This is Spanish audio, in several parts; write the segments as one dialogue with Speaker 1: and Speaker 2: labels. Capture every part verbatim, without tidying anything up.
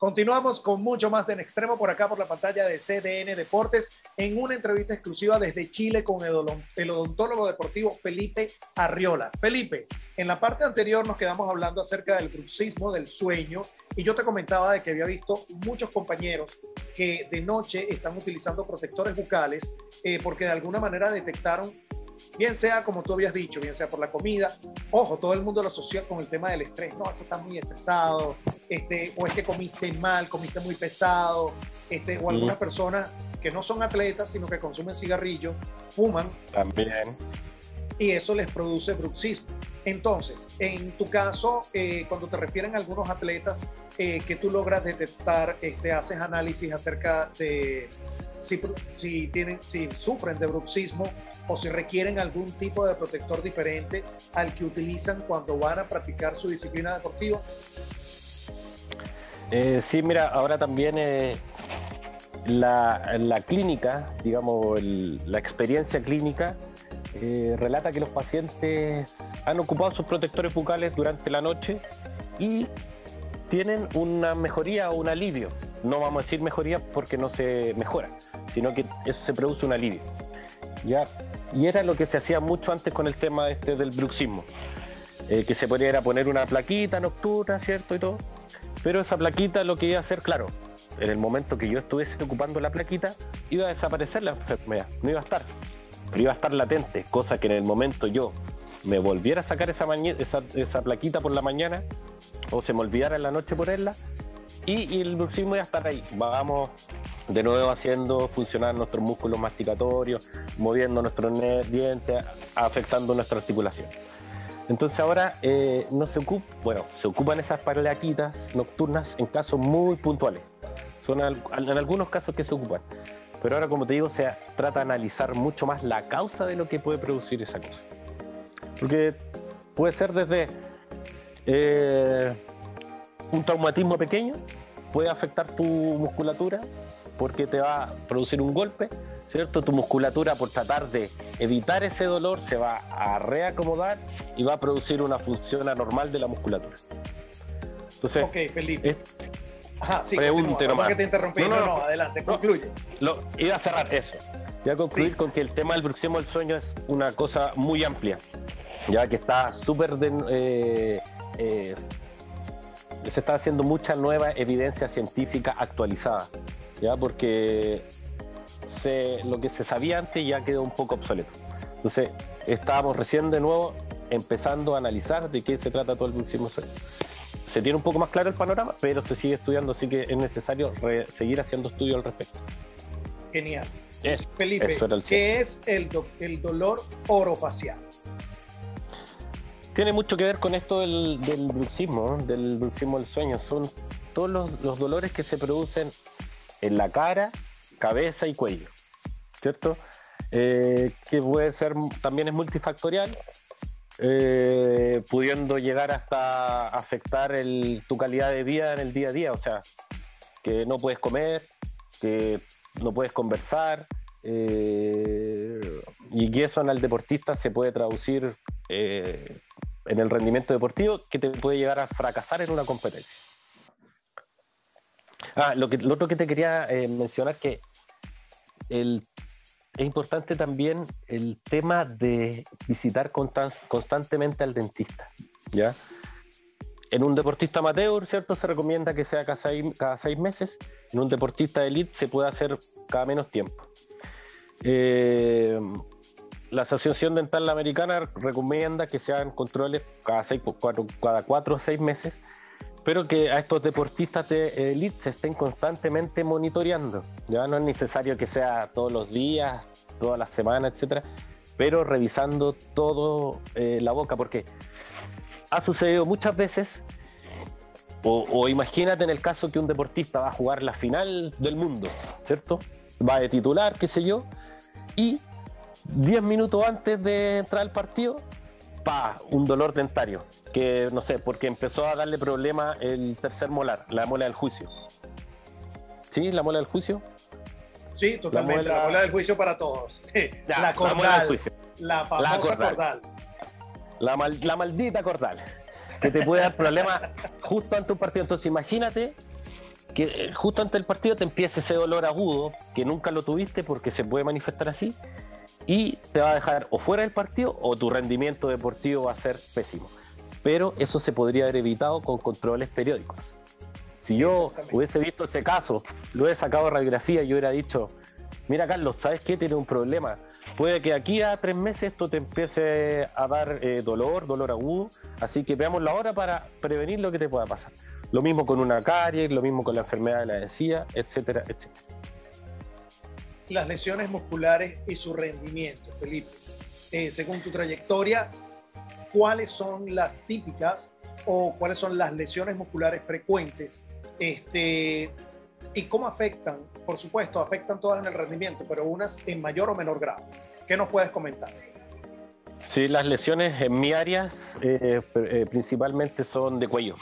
Speaker 1: Continuamos con mucho más de En Extremo por acá por la pantalla de C D N Deportes en una entrevista exclusiva desde Chile con el odontólogo deportivo Felipe Arriola. Felipe, en la parte anterior nos quedamos hablando acerca del bruxismo, del sueño, y yo te comentaba de que había visto muchos compañeros que de noche están utilizando protectores bucales eh, porque de alguna manera detectaron, bien sea como tú habías dicho, bien sea por la comida. Ojo, todo el mundo lo asocia con el tema del estrés. No, esto está muy estresado, este, o es que comiste mal, comiste muy pesado, este, o algunas personas que no son atletas, sino que consumen cigarrillo, fuman.
Speaker 2: También.
Speaker 1: Y eso les produce bruxismo. Entonces, en tu caso, eh, cuando te refieren a algunos atletas eh, que tú logras detectar, este, haces análisis acerca de si, si, tienen, si sufren de bruxismo o si requieren algún tipo de protector diferente al que utilizan cuando van a practicar su disciplina deportiva.
Speaker 2: Eh, sí, mira, ahora también eh, la, la clínica, digamos, el, la experiencia clínica eh, relata que los pacientes han ocupado sus protectores bucales durante la noche y tienen una mejoría o un alivio. No vamos a decir mejoría porque no se mejora, sino que eso se produce un alivio. ¿Ya? Y era lo que se hacía mucho antes con el tema este del bruxismo, eh, que se podía era poner una plaquita nocturna, ¿cierto? Y todo. Pero esa plaquita lo que iba a hacer, claro, en el momento que yo estuviese ocupando la plaquita, iba a desaparecer la enfermedad, no iba a estar, pero iba a estar latente, cosa que en el momento yo me volviera a sacar esa, esa, esa plaquita por la mañana, o se me olvidara en la noche ponerla, y, y el bruxismo iba a estar ahí. Vamos de nuevo haciendo funcionar nuestros músculos masticatorios, moviendo nuestros dientes, afectando nuestra articulación. Entonces ahora eh, no se ocupa, bueno, se ocupan esas plaquitas nocturnas en casos muy puntuales. Son al, en algunos casos que se ocupan. Pero ahora, como te digo, se trata de analizar mucho más la causa de lo que puede producir esa cosa. Porque puede ser desde eh, un traumatismo pequeño, puede afectar tu musculatura porque te va a producir un golpe, ¿cierto? Tu musculatura, por tratar de evitar ese dolor, se va a reacomodar y va a producir una función anormal de la musculatura. Entonces,
Speaker 1: ok, Felipe.
Speaker 2: Es,
Speaker 1: Ajá, sí,
Speaker 2: pregunte nomás.
Speaker 1: Que te interrumpí. No, no, no, no adelante, no, concluye.
Speaker 2: Lo, iba a cerrar eso. Voy a concluir
Speaker 1: sí.
Speaker 2: con que el tema del bruxismo del sueño es una cosa muy amplia, ya que está súper... Eh, eh, se está haciendo mucha nueva evidencia científica actualizada, ¿ya? Porque se, lo que se sabía antes ya quedó un poco obsoleto. Entonces, estábamos recién de nuevo empezando a analizar de qué se trata todo el bruxismo del sueño. Se tiene un poco más claro el panorama, pero se sigue estudiando, así que es necesario re, seguir haciendo estudios al respecto.
Speaker 1: Genial.
Speaker 2: Es,
Speaker 1: Felipe, ¿qué es el, do, el dolor orofacial?
Speaker 2: Tiene mucho que ver con esto del, del bruxismo, ¿no? Del bruxismo del sueño. Son todos los, los dolores que se producen en la cara, cabeza y cuello, ¿cierto? Eh, que puede ser, también es multifactorial, eh, pudiendo llegar hasta afectar el, tu calidad de vida en el día a día, o sea, que no puedes comer, que no puedes conversar, eh, y que eso en el deportista se puede traducir eh, en el rendimiento deportivo, que te puede llegar a fracasar en una competencia. Ah, lo, que, lo otro que te quería eh, mencionar que el, es importante también el tema de visitar constant, constantemente al dentista, ¿ya? En un deportista amateur, ¿cierto? Se recomienda que sea cada seis, cada seis meses. En un deportista de elite se puede hacer cada menos tiempo. Eh, la Asociación Dental Americana recomienda que se hagan controles cada, seis, cuatro, cada cuatro o seis meses, pero que a estos deportistas de elite se estén constantemente monitoreando. Ya no es necesario que sea todos los días, todas las semanas, etcétera, pero revisando todo eh, la boca, porque ha sucedido muchas veces, o, o imagínate en el caso que un deportista va a jugar la final del mundo, ¿cierto? Va de titular, qué sé yo, y diez minutos antes de entrar al partido, pa, un dolor dentario, que no sé, porque empezó a darle problema el tercer molar, la muela del juicio. ¿Sí? ¿La muela del juicio?
Speaker 1: Sí, totalmente, la muela, la muela del juicio para todos.
Speaker 2: Ya,
Speaker 1: la cordal,
Speaker 2: la muela del juicio.
Speaker 1: La famosa
Speaker 2: la cordal.
Speaker 1: cordal.
Speaker 2: La, mal, la maldita cordal, que te puede dar problemas justo ante un partido. Entonces imagínate que justo antes del partido te empiece ese dolor agudo, que nunca lo tuviste porque se puede manifestar así, y te va a dejar o fuera del partido o tu rendimiento deportivo va a ser pésimo. Pero eso se podría haber evitado con controles periódicos. Si yo hubiese visto ese caso, lo hubiese sacado de radiografía y yo hubiera dicho, mira Carlos, ¿sabes qué? Tienes un problema. Puede que aquí a tres meses esto te empiece a dar eh, dolor, dolor agudo, así que veamos la hora para prevenir lo que te pueda pasar. Lo mismo con una caries, lo mismo con la enfermedad de la encía, etcétera, etcétera.
Speaker 1: Las lesiones musculares y su rendimiento, Felipe. Eh, según tu trayectoria, ¿cuáles son las típicas o cuáles son las lesiones musculares frecuentes? Este, ¿Y cómo afectan? Por supuesto, afectan todas en el rendimiento, pero unas en mayor o menor grado. ¿Qué nos puedes comentar?
Speaker 2: Sí, las lesiones en mi área eh, eh, principalmente son de cuello.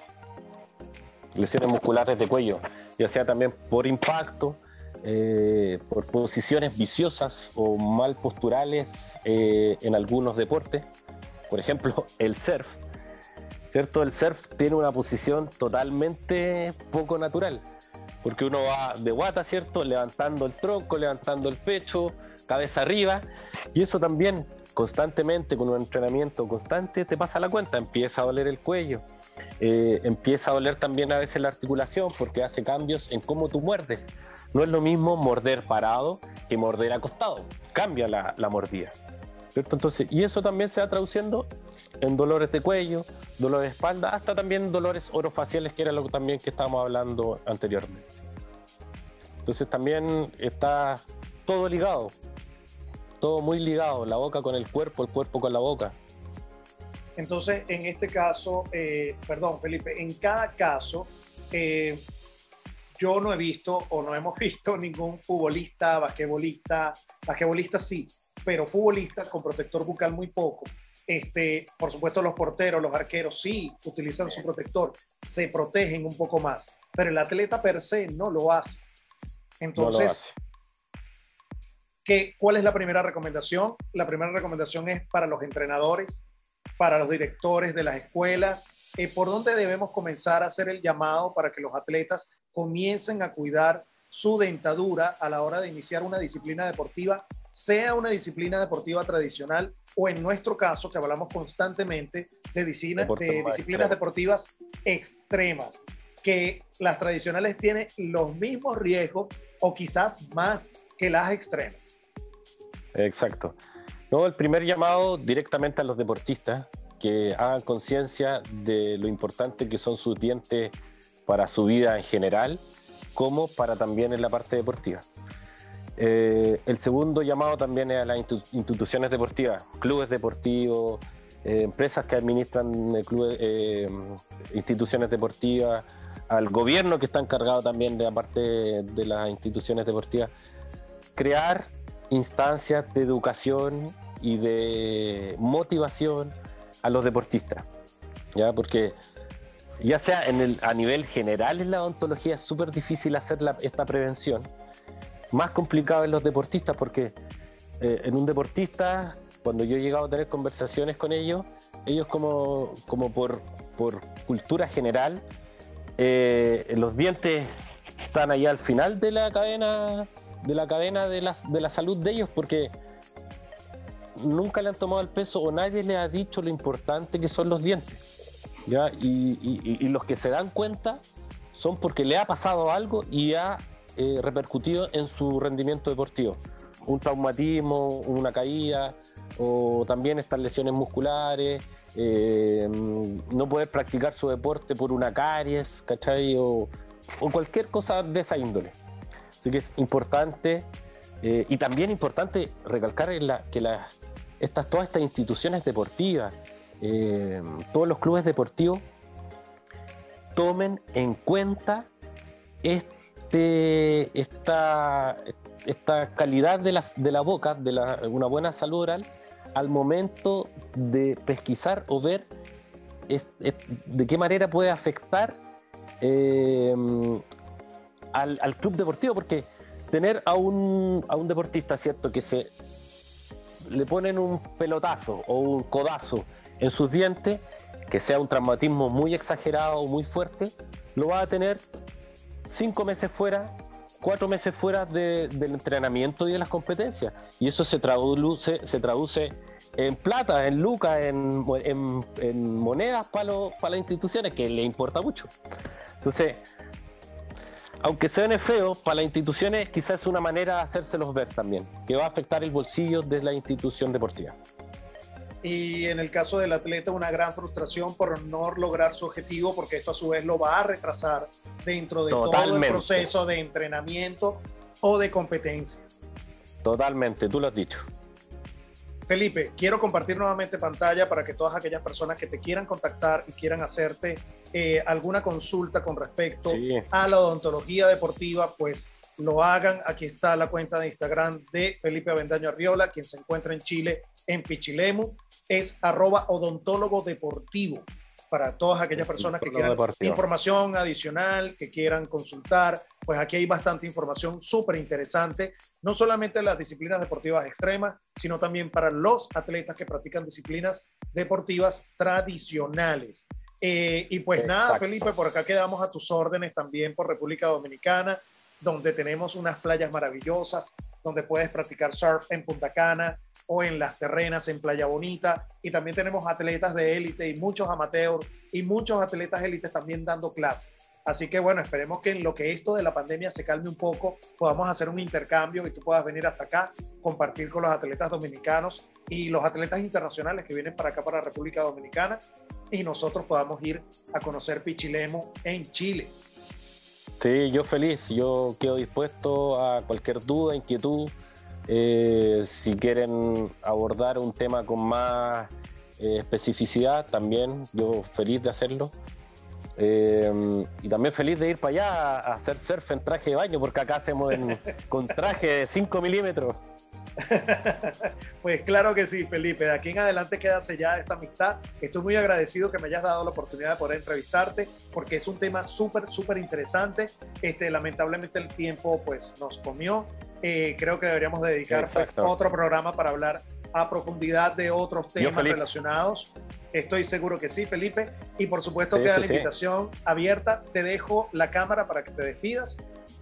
Speaker 2: Lesiones musculares de cuello, ya sea también por impacto, eh, por posiciones viciosas o mal posturales eh, en algunos deportes. Por ejemplo, el surf, ¿cierto? El surf tiene una posición totalmente poco natural, porque uno va de guata, ¿cierto? Levantando el tronco, levantando el pecho, cabeza arriba, y eso también constantemente, con un entrenamiento constante, te pasa la cuenta, empieza a doler el cuello. Eh, empieza a doler también a veces la articulación porque hace cambios en cómo tú muerdes. No es lo mismo morder parado que morder acostado, cambia la, la mordida, ¿cierto? Entonces, y eso también se va traduciendo en dolores de cuello, dolores de espalda, hasta también dolores orofaciales, que era lo también que estábamos hablando anteriormente. Entonces también está todo ligado, todo muy ligado, la boca con el cuerpo, el cuerpo con la boca.
Speaker 1: Entonces, en este caso, eh, perdón, Felipe, en cada caso, eh, yo no he visto o no hemos visto ningún futbolista, basquetbolista, basquetbolista sí, pero futbolista con protector bucal muy poco. Este, por supuesto, los porteros, los arqueros sí utilizan su protector, se protegen un poco más, pero el atleta per se no lo hace. Entonces, no lo hace. ¿qué, ¿cuál es la primera recomendación? La primera recomendación es para los entrenadores, para los directores de las escuelas, eh, ¿por dónde debemos comenzar a hacer el llamado para que los atletas comiencen a cuidar su dentadura a la hora de iniciar una disciplina deportiva, sea una disciplina deportiva tradicional o en nuestro caso, que hablamos constantemente de, disciplina, de disciplinas deportivas extremas, que las tradicionales tienen los mismos riesgos o quizás más que las extremas?
Speaker 2: Exacto. No, el primer llamado directamente a los deportistas que hagan conciencia de lo importante que son sus dientes para su vida en general, como para también en la parte deportiva. Eh, el segundo llamado también es a las instituciones deportivas, clubes deportivos, eh, empresas que administran eh, clubes, eh, instituciones deportivas, al gobierno que está encargado también de la parte de las instituciones deportivas, crear instancias de educación y de motivación a los deportistas, ¿ya? Porque ya sea en el, a nivel general en la odontología es súper difícil hacer la, esta prevención, más complicado en los deportistas porque eh, en un deportista, cuando yo he llegado a tener conversaciones con ellos, ellos como, como por, por cultura general, eh, los dientes están allá al final de la cadena de la cadena de la, de la salud de ellos porque nunca le han tomado el peso o nadie les ha dicho lo importante que son los dientes, ¿ya? Y, y, y los que se dan cuenta son porque le ha pasado algo y ha eh, repercutido en su rendimiento deportivo. Un traumatismo, una caída o también estas lesiones musculares, eh, no poder practicar su deporte por una caries, ¿cachai? O, o cualquier cosa de esa índole. Así que es importante eh, y también importante recalcar la, que la, estas, todas estas instituciones deportivas, eh, todos los clubes deportivos tomen en cuenta este, esta, esta calidad de la, de la boca, de la, una buena salud oral al momento de pesquisar o ver es, es, de qué manera puede afectar eh, al, al club deportivo, porque tener a un, a un deportista, ¿cierto?, que se le ponen un pelotazo o un codazo en sus dientes, que sea un traumatismo muy exagerado o muy fuerte, lo va a tener cinco meses fuera, cuatro meses fuera de, del entrenamiento y de las competencias. Y eso se traduce, se traduce en plata, en lucas, en, en, en monedas para para las instituciones, que les importa mucho. Entonces, aunque suene feo, para las instituciones quizás es una manera de hacérselos ver también, que va a afectar el bolsillo de la institución deportiva.
Speaker 1: Y en el caso del atleta, una gran frustración por no lograr su objetivo, porque esto a su vez lo va a retrasar dentro de Totalmente. todo el proceso de entrenamiento o de competencia.
Speaker 2: Totalmente, tú lo has dicho.
Speaker 1: Felipe, quiero compartir nuevamente pantalla para que todas aquellas personas que te quieran contactar y quieran hacerte eh, alguna consulta con respecto sí. a la odontología deportiva, pues lo hagan. Aquí está la cuenta de Instagram de Felipe Avendaño Arriola, quien se encuentra en Chile, en Pichilemu. Es arroba odontólogo deportivo para todas aquellas personas que quieran deportivo. información adicional, que quieran consultar. Pues aquí hay bastante información súper interesante, no solamente en las disciplinas deportivas extremas, sino también para los atletas que practican disciplinas deportivas tradicionales. Eh, y pues Exacto. nada, Felipe, por acá quedamos a tus órdenes también por República Dominicana, donde tenemos unas playas maravillosas, donde puedes practicar surf en Punta Cana o en Las Terrenas, en Playa Bonita, y también tenemos atletas de élite y muchos amateurs y muchos atletas élites también dando clases. Así que bueno, esperemos que en lo que esto de la pandemia se calme un poco, podamos hacer un intercambio y tú puedas venir hasta acá, compartir con los atletas dominicanos y los atletas internacionales que vienen para acá, para la República Dominicana, y nosotros podamos ir a conocer Pichilemu en Chile.
Speaker 2: Sí, yo feliz, yo quedo dispuesto a cualquier duda, inquietud. Eh, si quieren abordar un tema con más eh, especificidad, también yo feliz de hacerlo. Eh, y también feliz de ir para allá a hacer surf en traje de baño, porque acá hacemos en, con traje de cinco milímetros.
Speaker 1: Pues claro que sí, Felipe. De aquí en adelante queda sellada esta amistad. Estoy muy agradecido que me hayas dado la oportunidad de poder entrevistarte, porque es un tema súper, súper interesante. Este, lamentablemente el tiempo pues nos comió. Eh, creo que deberíamos dedicar pues, otro programa para hablar a profundidad de otros temas relacionados. Estoy seguro que sí, Felipe. Y por supuesto sí, queda sí, la invitación sí. abierta. Te dejo la cámara para que te despidas.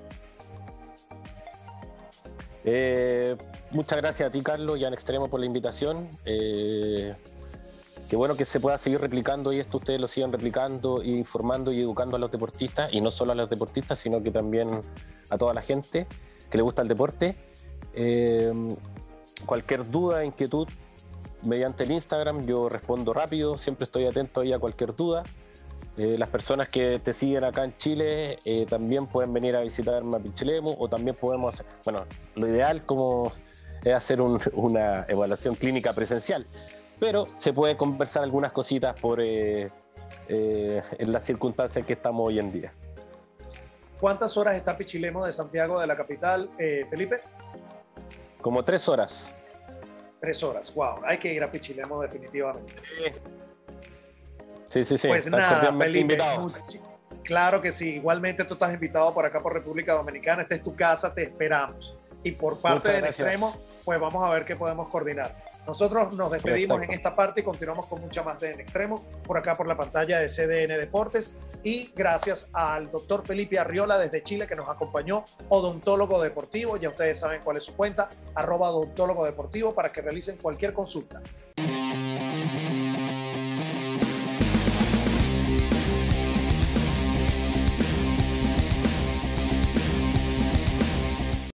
Speaker 2: Eh, muchas gracias a ti, Carlos, y a En Extremo por la invitación. Eh, qué bueno que se pueda seguir replicando y esto ustedes lo sigan replicando, informando y educando a los deportistas, y no solo a los deportistas, sino que también a toda la gente que le gusta el deporte. Eh, cualquier duda, inquietud, mediante el Instagram, yo respondo rápido, siempre estoy atento ahí a cualquier duda. Eh, las personas que te siguen acá en Chile eh, también pueden venir a visitarme a Pichilemu, o también podemos hacer, bueno, lo ideal como es hacer un, una evaluación clínica presencial, pero se puede conversar algunas cositas por eh, eh, en las circunstancias en que estamos hoy en día.
Speaker 1: ¿Cuántas horas está Pichilemu de Santiago, de la capital, eh, Felipe?
Speaker 2: Como tres horas.
Speaker 1: Tres horas, wow, hay que ir a Pichilemu definitivamente.
Speaker 2: Sí, sí, sí.
Speaker 1: Pues nada, Felipe, claro que sí, igualmente tú estás invitado por acá por República Dominicana, esta es tu casa, te esperamos. Y por parte del Extremo, pues vamos a ver qué podemos coordinar. Nosotros nos despedimos Exacto. en esta parte y continuamos con mucha más de En Extremo, por acá por la pantalla de C D N Deportes. Y gracias al doctor Felipe Arriola desde Chile, que nos acompañó, odontólogo deportivo. Ya ustedes saben cuál es su cuenta, arroba odontólogo deportivo, para que realicen cualquier consulta.